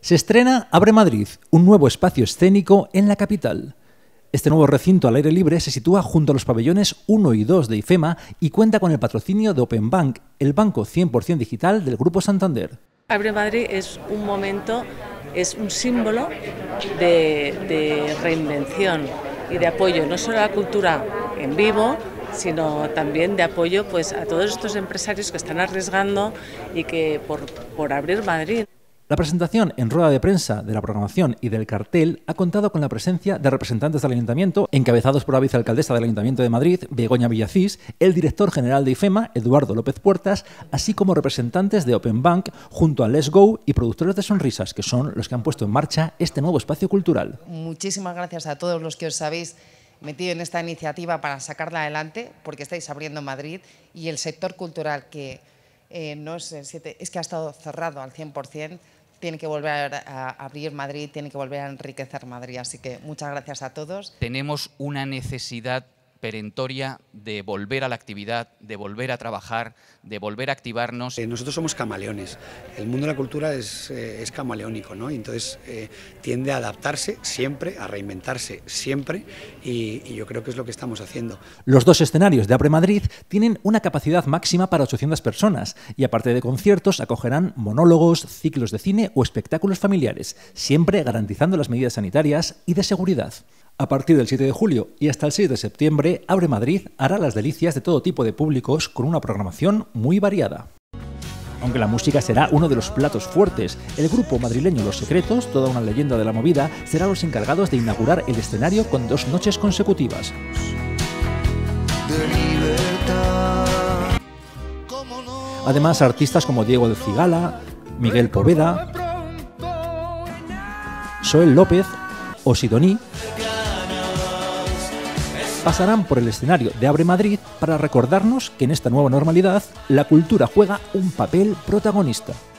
Se estrena Abre Madrid, un nuevo espacio escénico en la capital. Este nuevo recinto al aire libre se sitúa junto a los pabellones 1 y 2 de IFEMA y cuenta con el patrocinio de Open Bank, el banco 100% digital del Grupo Santander. Abre Madrid es un momento, es un símbolo de reinvención y de apoyo, no solo a la cultura en vivo, sino también de apoyo pues, a todos estos empresarios que están arriesgando y que por abrir Madrid. La presentación en rueda de prensa de la programación y del cartel ha contado con la presencia de representantes del Ayuntamiento, encabezados por la vicealcaldesa del Ayuntamiento de Madrid, Begoña Villacís, el director general de IFEMA, Eduardo López Puertas, así como representantes de Open Bank, junto a Let's Go y productores de sonrisas, que son los que han puesto en marcha este nuevo espacio cultural. Muchísimas gracias a todos los que os habéis metido en esta iniciativa para sacarla adelante, porque estáis abriendo Madrid y el sector cultural que es que ha estado cerrado al 100%, tiene que volver a abrir Madrid, tiene que volver a enriquecer Madrid. Así que muchas gracias a todos. Tenemos una necesidad perentoria de volver a la actividad, de volver a trabajar, de volver a activarnos. Nosotros somos camaleones, el mundo de la cultura es camaleónico, ¿no? Entonces tiende a adaptarse siempre, a reinventarse siempre y yo creo que es lo que estamos haciendo. Los dos escenarios de Abre Madrid tienen una capacidad máxima para 800 personas y aparte de conciertos acogerán monólogos, ciclos de cine o espectáculos familiares, siempre garantizando las medidas sanitarias y de seguridad. A partir del 7 de julio y hasta el 6 de septiembre, Abre Madrid hará las delicias de todo tipo de públicos con una programación muy variada. Aunque la música será uno de los platos fuertes, el grupo madrileño Los Secretos, toda una leyenda de la movida, serán los encargados de inaugurar el escenario con 2 noches consecutivas. Además, artistas como Diego de Cigala, Miguel Poveda, Soel López o Sidoní pasarán por el escenario de Abre Madrid para recordarnos que en esta nueva normalidad la cultura juega un papel protagonista.